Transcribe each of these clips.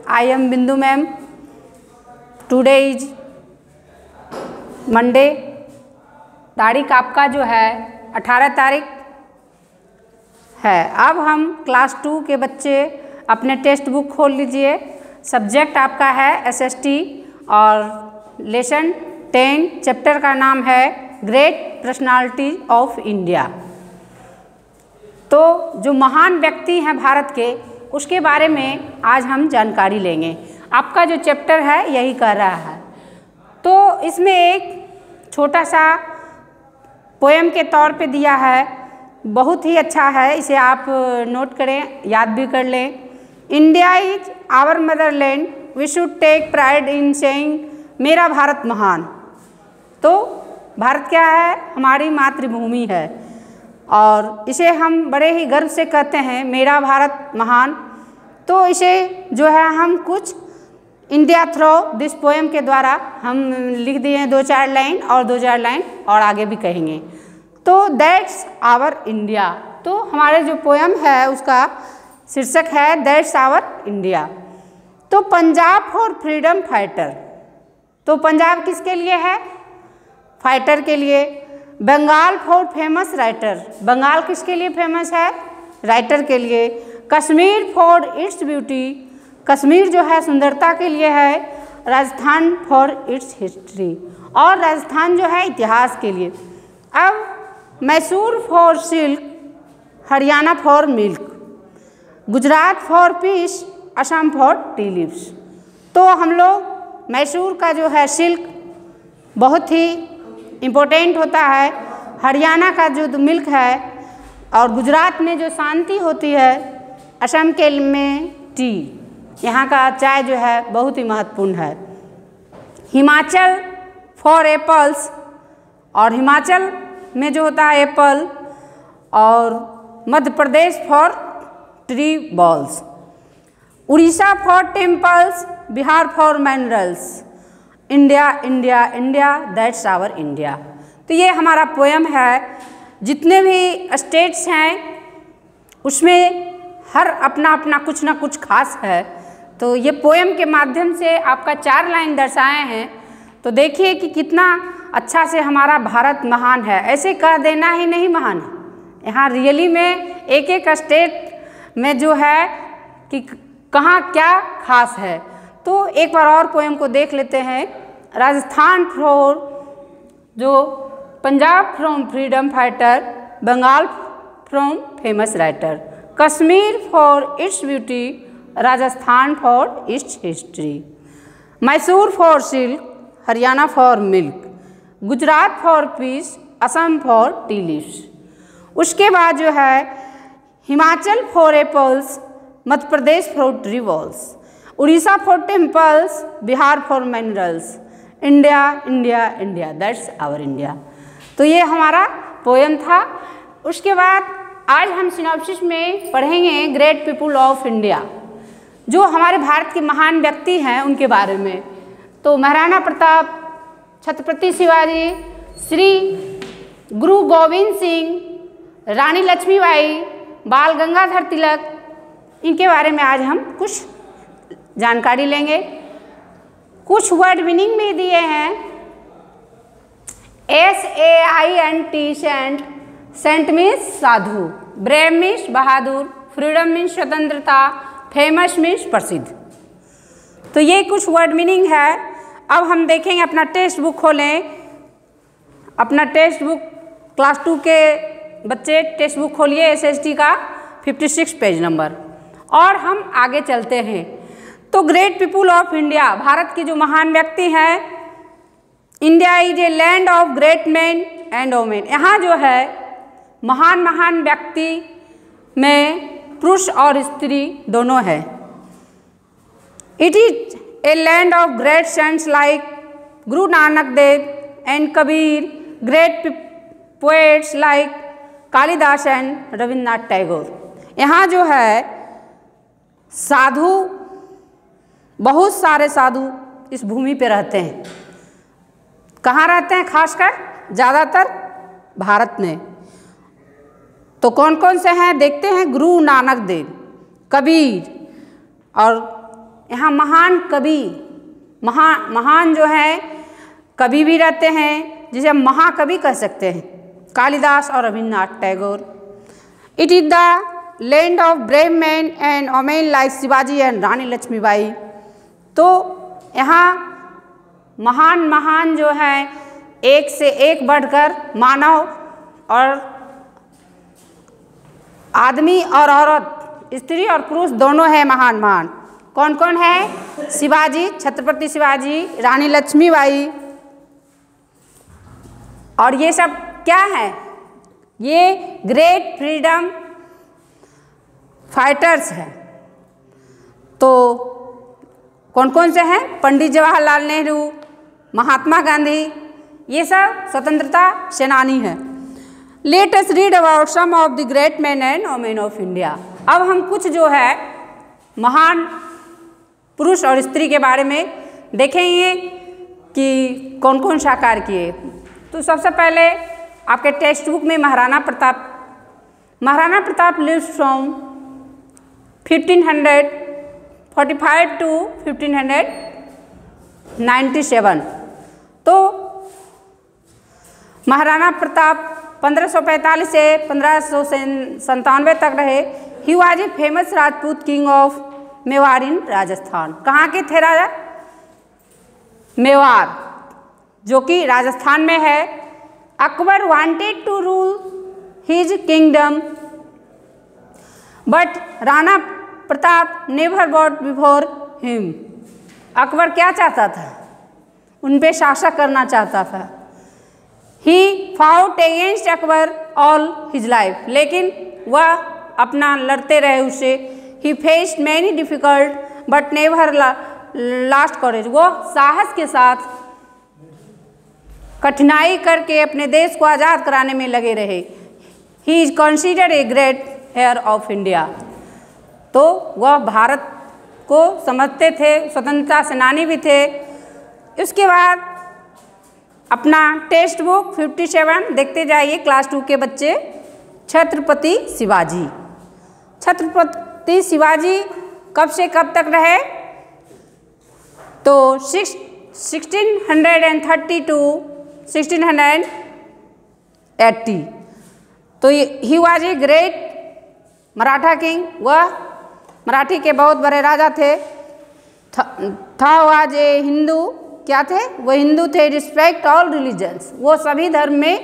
I am Bindu ma'am. Today is Monday. तारीख आपका जो है 18 तारीख है। अब हम क्लास 2 के बच्चे अपने टेक्स्ट बुक खोल लीजिए। सब्जेक्ट आपका है SST और लेसन 10 चैप्टर का नाम है ग्रेट पर्सनालिटी ऑफ इंडिया। तो जो महान व्यक्ति हैं भारत के, उसके बारे में आज हम जानकारी लेंगे। आपका जो चैप्टर है यही कर रहा है। तो इसमें एक छोटा सा पोएम के तौर पे दिया है, बहुत ही अच्छा है, इसे आप नोट करें, याद भी कर लें। India is our motherland, we should take pride in saying मेरा भारत महान। तो भारत क्या है? हमारी मातृभूमि है और इसे हम बड़े ही गर्व से कहते हैं मेरा भारत महान। तो इसे जो है हम कुछ इंडिया थ्रो दिस पोएम के द्वारा हम लिख दिए हैं 2-4 लाइन और 2-4 लाइन और आगे भी कहेंगे। तो दैट्स आवर इंडिया। तो हमारे जो पोएम है उसका शीर्षक है दैट्स आवर इंडिया। तो पंजाब फॉर फ्रीडम फाइटर। तो पंजाब किसके लिए है? फाइटर के लिए। Bengal for famous writer. Bengal किसके लिए फेमस है? राइटर के लिए। Kashmir for its beauty. Kashmir जो है सुंदरता के लिए है। Rajasthan for its history. और राजस्थान जो है इतिहास के लिए। अब Mysore for silk, Haryana for milk, Gujarat for peace, Assam for tea leaves. तो हम लोग मैसूर का जो है सिल्क बहुत ही इम्पोर्टेंट होता है, हरियाणा का जो मिल्क है और गुजरात में जो शांति होती है, असम के में टी, यहाँ का चाय जो है बहुत ही महत्वपूर्ण है। हिमाचल फॉर एप्पल्स, और हिमाचल में जो होता है एप्पल, और Madhya Pradesh for tribals, Orissa for temples, Bihar for minerals. India India India that's our India. तो ये हमारा पोएम है। जितने भी स्टेट्स हैं उसमें हर अपना अपना कुछ ना कुछ खास है। तो ये पोएम के माध्यम से आपका 4 लाइन दर्शाए हैं। तो देखिए कि कितना अच्छा से हमारा भारत महान है। ऐसे कह देना ही नहीं महान है, यहाँ रियली में एक एक स्टेट में जो है कि कहाँ क्या खास है। तो एक बार और पोएम को देख लेते हैं। राजस्थान फॉर जो Punjab from freedom fighter, Bengal from famous writer, Kashmir for its beauty, Rajasthan for its history, Mysore for silk, Haryana for milk, Gujarat for peace, Assam for tea leaves. उसके बाद जो है Himachal for apples, Madhya Pradesh for tribals, Orissa for temples, Bihar for minerals. India India India that's our India. तो ये हमारा poem था। उसके बाद आज हम सिनॉप्सिस में पढ़ेंगे ग्रेट पीपुल ऑफ इंडिया, जो हमारे भारत के महान व्यक्ति हैं उनके बारे में। तो महाराणा प्रताप, छत्रपति शिवाजी, श्री गुरु गोविंद सिंह, रानी लक्ष्मीबाई, बाल गंगाधर तिलक, इनके बारे में आज हम कुछ जानकारी लेंगे। कुछ वर्ड मीनिंग भी दिए हैं। SAINT सेंट, सेंट मीन्स साधु, ब्रेव मीन्स बहादुर, फ्रीडम मीन्स स्वतंत्रता, फेमस मीन्स प्रसिद्ध। तो ये कुछ वर्ड मीनिंग है। अब हम देखेंगे, अपना टेक्स्ट बुक खोलें। अपना टेक्स्ट बुक क्लास 2 के बच्चे टेक्स्ट बुक खोलिए, SST का 56 पेज नंबर, और हम आगे चलते हैं। तो great people of India, Bharat के जो महान व्यक्ति हैं। India is a land of great man and women. यहाँ जो है महान महान व्यक्ति में पुरुष और स्त्री दोनों है। It is a land of great saints like Guru Nanak Dev and Kabir, great poets like Kalidas and Rabindranath Tagore. यहाँ जो है साधु, बहुत सारे साधु इस भूमि पे रहते हैं। कहाँ रहते हैं? खासकर ज़्यादातर भारत में। तो कौन कौन से हैं देखते हैं। गुरु नानक देव, कबीर, और यहाँ महान कवि, महान जो है कवि भी रहते हैं, जिसे हम महाकवि कह सकते हैं, कालिदास और Rabindranath Tagore. It is the land of brave man and women like Shivaji and Rani Lakshmibai. तो यहाँ महान जो है एक से एक बढ़कर मानव और आदमी और औरत, स्त्री और पुरुष दोनों है महान। कौन कौन है? शिवाजी, छत्रपति शिवाजी, रानी लक्ष्मीबाई। और ये सब क्या है? ये ग्रेट फ्रीडम फाइटर्स हैं। तो कौन कौन से हैं? पंडित जवाहरलाल नेहरू, महात्मा गांधी, ये सब स्वतंत्रता सेनानी हैं। Let us read about some of the great man and women of India. अब हम कुछ जो है महान पुरुष और स्त्री के बारे में देखेंगे कि कौन कौन सा कार्य किए। तो सबसे पहले आपके टेक्स्ट बुक में Maharana Pratap lives from 1545 to 1597। तो महाराणा प्रताप 1545 से 1597 तक रहे। He was a famous Rajput king of Mewar in Rajasthan. कहाँ के थे राजा? मेवाड़, जो कि राजस्थान में है। Akbar wanted to rule his kingdom but Rana Pratap never bowed before him. Akbar क्या चाहता था? उन पे शासन करना चाहता था। He fought against Akbar all his life, लेकिन वह अपना लड़ते रहे उससे। He faced many difficult but never lost courage. वो साहस के साथ कठिनाई करके अपने देश को आज़ाद कराने में लगे रहे। He is considered a great hero of India. तो वह भारत को समझते थे, स्वतंत्रता सेनानी भी थे। उसके बाद अपना टेक्स्ट बुक 57 देखते जाइए क्लास 2 के बच्चे। छत्रपति शिवाजी। छत्रपति शिवाजी कब से कब तक रहे? तो 1630 to 1680। तो he was a great Maratha king. वह मराठी के बहुत बड़े राजा थे। था वॉज ए हिंदू। क्या थे? वो हिंदू थे। Respect all religions. वो सभी धर्म में,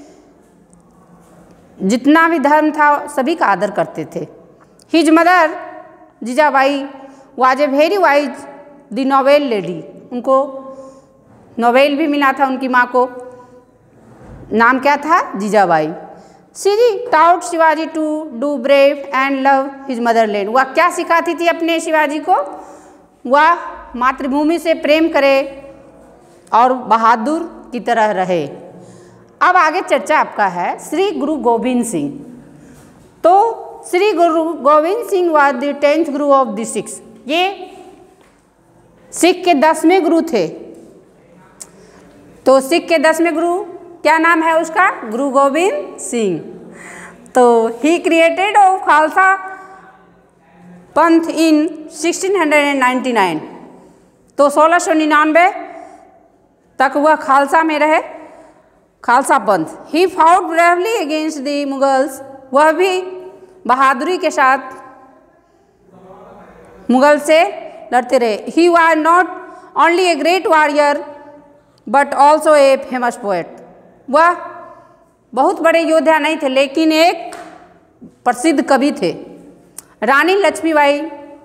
जितना भी धर्म था सभी का आदर करते थे। His mother Jijabai was a very wise the noble lady. उनको नोबेल भी मिला था उनकी माँ को। नाम क्या था? Jijabai. She taught Shivaji to do brave and love his motherland. वह क्या सिखाती थी अपने शिवाजी को? वह मातृभूमि से प्रेम करे और बहादुर की तरह रहे। अब आगे चर्चा आपका है श्री गुरु गोविंद सिंह। तो श्री गुरु Govind Singh was the 10th Guru of the six. ये सिख के 10वें गुरु थे। तो सिख के 10वें गुरु क्या नाम है उसका? गुरु गोविंद सिंह। तो ही क्रिएटेड ऑफ खालसा पंथ इन 1699। तो 1699 तक वह खालसा में रहे, Khalsa Panth. He fought bravely against the Mughals. वह भी बहादुरी के साथ मुगल से लड़ते रहे। He was not only a great warrior but also a famous poet. वह बहुत बड़े योद्धा नहीं थे लेकिन एक प्रसिद्ध कवि थे। Rani Lakshmibai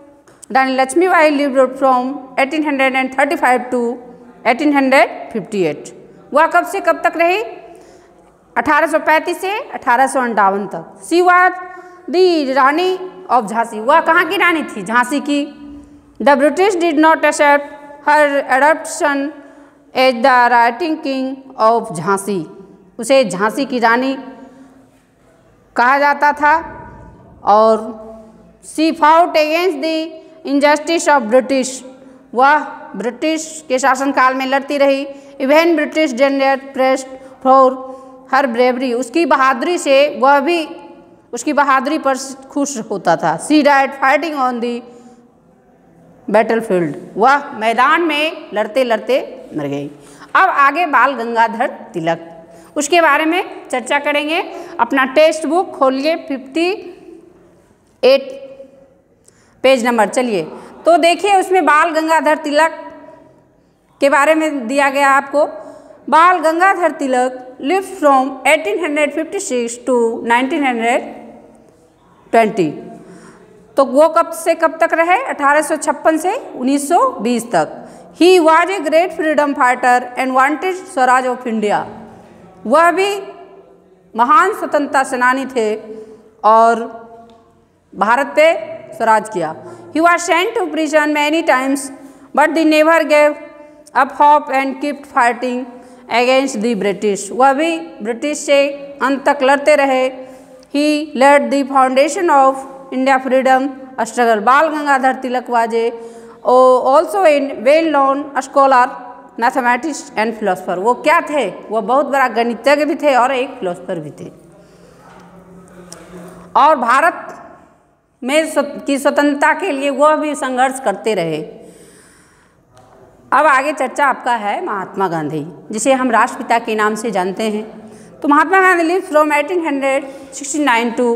lived from 1835 to 1858। वह कब से कब तक रही? 1835 से 1858 तक। She was the Rani of Jhansi. वह कहाँ की रानी थी? झांसी की। The British did not accept her adoption as the rightful king of Jhansi. उसे झांसी की रानी कहा जाता था। और she fought against the injustice of British. वह ब्रिटिश के शासनकाल में लड़ती रही। Even British general praised for her bravery. उसकी बहादुरी से वह भी उसकी बहादुरी पर खुश होता था। She died fighting on the battlefield, वह मैदान में लड़ते लड़ते मर गई। अब आगे बाल गंगाधर तिलक, उसके बारे में चर्चा करेंगे। अपना टेक्स्ट बुक खोलिए 58 पेज नंबर। चलिए तो देखिए उसमें बाल गंगाधर तिलक के बारे में दिया गया आपको। Bal Gangadhar Tilak live from 1856 to 1920। तो वो कब से कब तक रहे? 1856 से 1920 तक। He was a great freedom fighter and wanted swaraj of India. वह भी महान स्वतंत्रता सेनानी थे और भारत पे स्वराज किया। He was sent to prison many times but he never gave up hope and kept fighting against the British. वह भी ब्रिटिश से अंत तक लड़ते रहे। He led the foundation of India freedom struggle. Bal Gangadhar Tilak was also an well known scholar, mathematics and philosopher. वो क्या थे? वो बहुत बड़ा गणितज्ञ भी थे और एक फिलोसफर भी थे। और भारत में की स्वतंत्रता के लिए वह भी संघर्ष करते रहे। अब आगे चर्चा आपका है महात्मा गांधी, जिसे हम राष्ट्रपिता के नाम से जानते हैं। तो Mahatma Gandhi live from 1869 to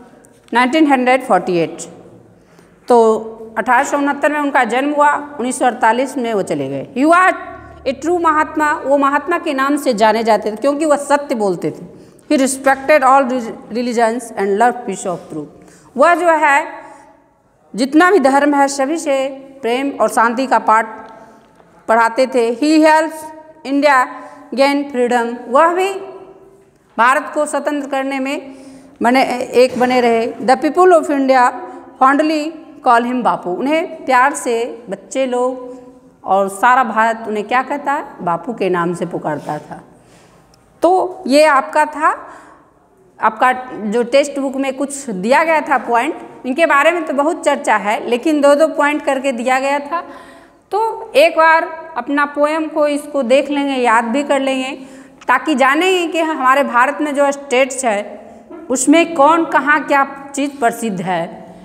1948। तो 1869 में उनका जन्म हुआ, 1948 में वो चले गए। He was a true Mahatma. वो महात्मा के नाम से जाने जाते थे क्योंकि वह सत्य बोलते थे। He respected all religions and love peace of truth. वह जो है जितना भी धर्म है सभी से प्रेम और शांति का पाठ पढ़ाते थे। He helps India gain freedom. वह भी भारत को स्वतंत्र करने में बने रहे। The people of India fondly call him Bapu. उन्हें प्यार से बच्चे लोग और सारा भारत उन्हें क्या कहता है? बापू के नाम से पुकारता था। तो ये आपका था, आपका जो टेक्स्ट बुक में कुछ दिया गया था पॉइंट। इनके बारे में तो बहुत चर्चा है लेकिन 2-2 पॉइंट करके दिया गया था। तो एक बार अपना पोएम को इसको देख लेंगे, याद भी कर लेंगे, ताकि जानेंगे कि हमारे भारत में जो स्टेट्स है उसमें कौन कहाँ क्या चीज़ प्रसिद्ध है।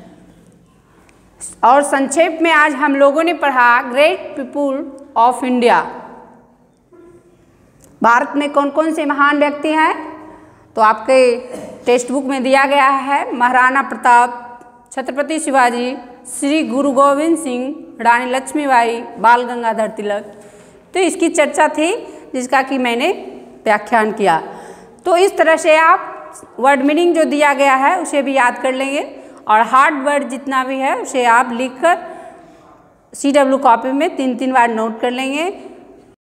और संक्षेप में आज हम लोगों ने पढ़ा great people of India. Bharat में कौन कौन से महान व्यक्ति हैं? तो आपके टेक्स्ट बुक में दिया गया है महाराणा प्रताप, छत्रपति शिवाजी, श्री गुरु गोविंद सिंह, रानी लक्ष्मीबाई, बाल गंगाधर तिलक। तो इसकी चर्चा थी जिसका कि मैंने व्याख्यान किया। तो इस तरह से आप वर्ड मीनिंग जो दिया गया है उसे भी याद कर लेंगे और हार्ड वर्ड जितना भी है उसे आप लिखकर CW कॉपी में 3-3 बार नोट कर लेंगे।